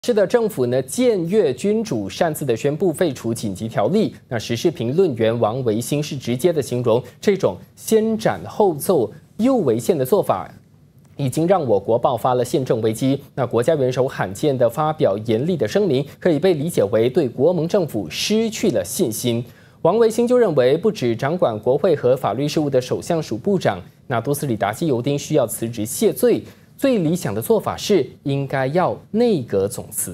是的，政府呢僭越君主，擅自的宣布废除紧急条例。那时事评论员王维兴是直接的形容，这种先斩后奏又违宪的做法，已经让我国爆发了宪政危机。那国家元首罕见的发表严厉的声明，可以被理解为对国盟政府失去了信心。王维兴就认为，不止掌管国会和法律事务的首相署部长，那都斯里达西尤丁需要辞职谢罪。最理想的做法是，应该要内阁总辞。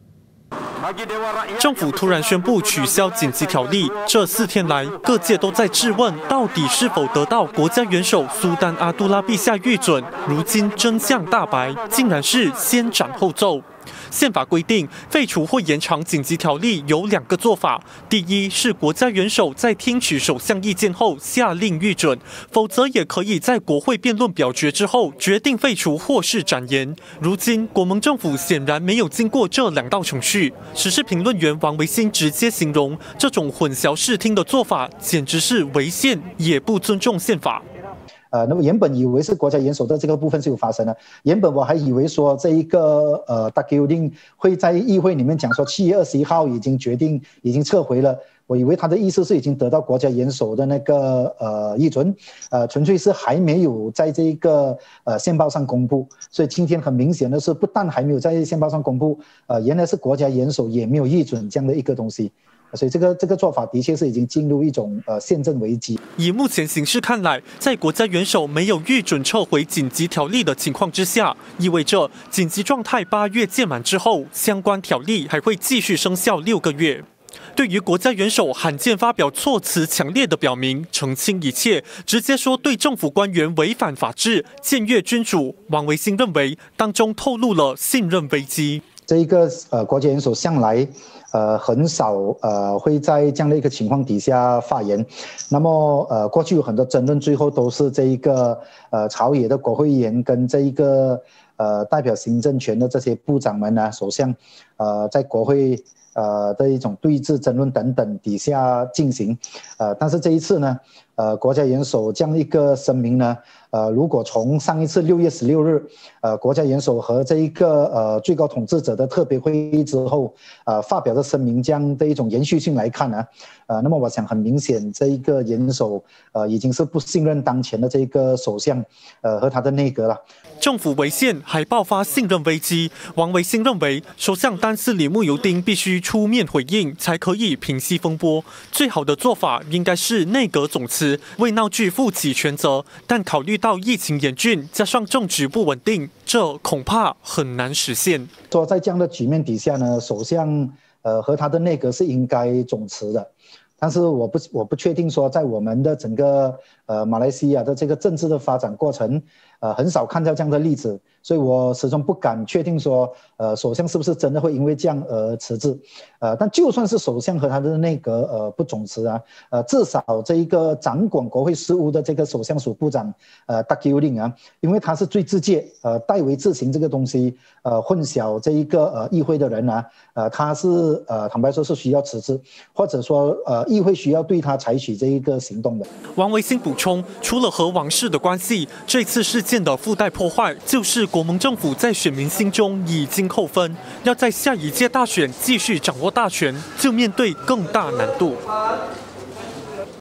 政府突然宣布取消紧急条例，这4天来，各界都在质问，到底是否得到国家元首苏丹阿杜拉陛下御准？如今真相大白，竟然是先斩后奏。宪法规定，废除或延长紧急条例有2个做法：第一是国家元首在听取首相意见后下令御准，否则也可以在国会辩论表决之后决定废除或是展延。如今国盟政府显然没有经过这2道程序。时事评论员王维兴直接形容，这种混淆视听的做法简直是违宪，也不尊重宪法。 那么原本以为是国家元首的这个部分是有发生的，原本我还以为说这一个大决定会在议会里面讲说7月21号已经决定已经撤回了，我以为他的意思是已经得到国家元首的那个议准，纯粹是还没有在这个宪报上公布，所以今天很明显的是不但还没有在宪报上公布，原来是国家元首也没有议准这样的一个东西。所以这个做法的确是已经进入一种宪政危机。 以目前形势看来，在国家元首没有预准撤回紧急条例的情况之下，意味着紧急状态8月届满之后，相关条例还会继续生效6个月。对于国家元首罕见发表措辞强烈的表明澄清一切，直接说对政府官员违反法治、僭越君主，王维兴认为当中透露了信任危机。 这一个国家元首向来很少会在这样的一个情况底下发言，那么过去有很多争论，最后都是这一个朝野的国会议员跟这一个代表行政权的这些部长们啊、首相在国会的一种对峙争论等等底下进行，但是这一次呢，国家元首这样一个声明呢，如果从上一次6月16日，国家元首和这一个最高统治者的特别会议之后，发表的声明这样的一种延续性来看呢，那么我想很明显，这一个元首已经是不信任当前的这个首相和他的内阁了。 政府违宪还爆发信任危机，王维兴认为，首相丹斯里慕尤丁必须出面回应，才可以平息风波。最好的做法应该是内阁总辞，为闹剧负起全责。但考虑到疫情严峻，加上政局不稳定，这恐怕很难实现。 说在这样的局面底下呢，首相和他的内阁是应该总辞的。但是我不确定说，在我们的整个马来西亚的这个政治的发展过程，很少看到这样的例子，所以我始终不敢确定说，首相是不是真的会因为这样而辞职。但就算是首相和他的内阁不总辞啊，至少这一个掌管国会事务的这个首相署部长大决定啊，因为他是最直接代为执行这个东西，混淆这一个议会的人啊，他是坦白说是需要辞职，或者说议会需要对他采取这一个行动的。 王维兴补充，除了和王室的关系，这次事件的附带破坏就是国盟政府在选民心中已经扣分，要在下一届大选继续掌握大权，就面对更大难度。